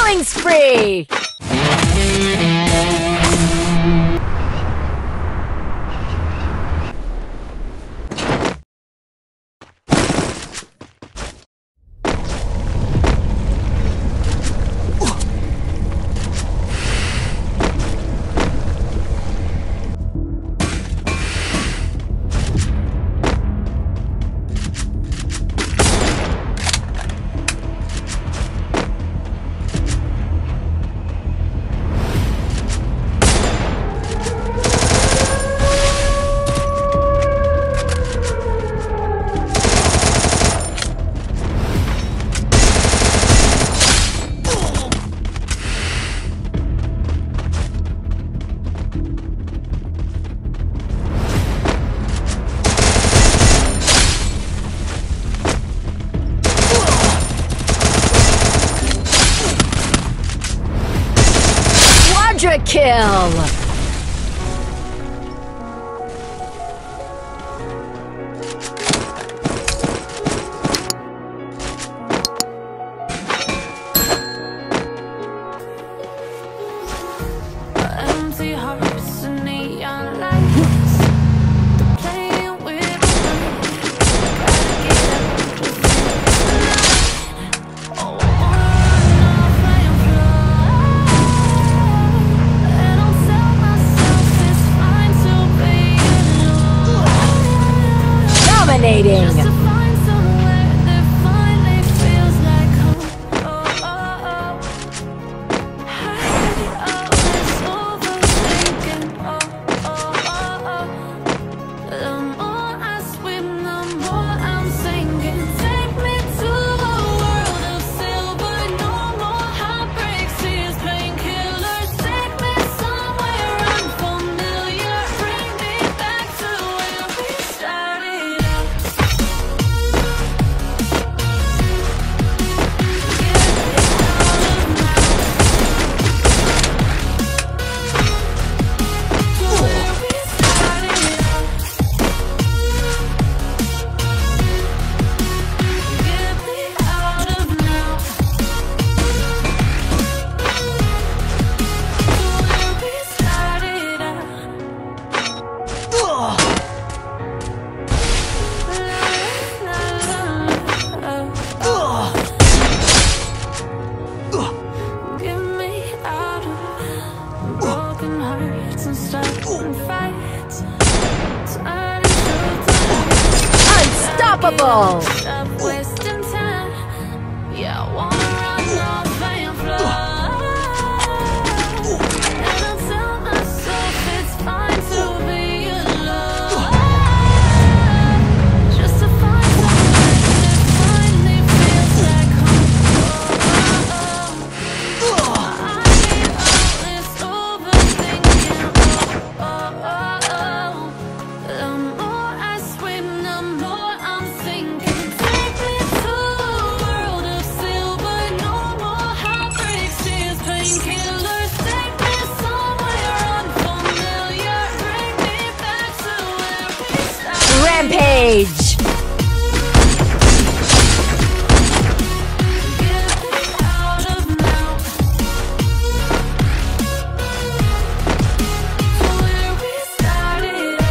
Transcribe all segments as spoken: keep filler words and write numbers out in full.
Killing spree! Kill! Empty hearts and neon lights, they're playing with Dominating! just to find somewhere that finally feels like home. Oh, oh, oh. Hide all this overthinking. Oh, oh, oh, oh. The more I swim, the more I'm sinking. Take me to a world of silver. No more heartbreaks, tears, painkillers. Take me somewhere unfamiliar. Bring me back to where we started out. Unstoppable! Stop wasting time. Yeah, I wanna run off and fly. And I'll tell myself it's fine to be alone. Just to find somewhere that finally feels like home. I need all this overthinking. Oh, oh, oh. The more I swim, the more I'm sinking. Take me to a world of silver. No more heartbreaks, tears, painkillers. Take me somewhere unfamiliar. Bring me back to where we started. Rampage! Get me out of now. To where we started.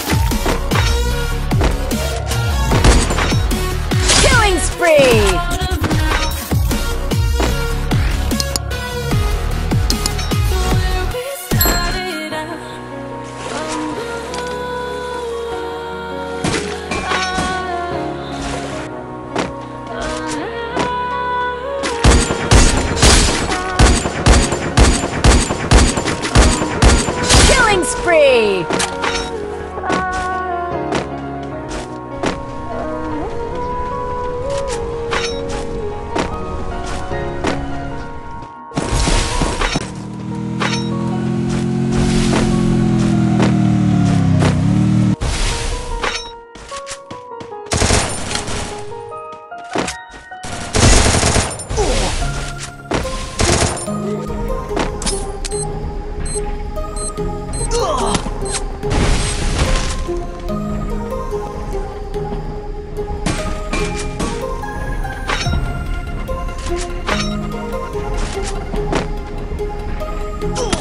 Killing spree! Out of now. To where we started out. Killing spree! Oh, oh.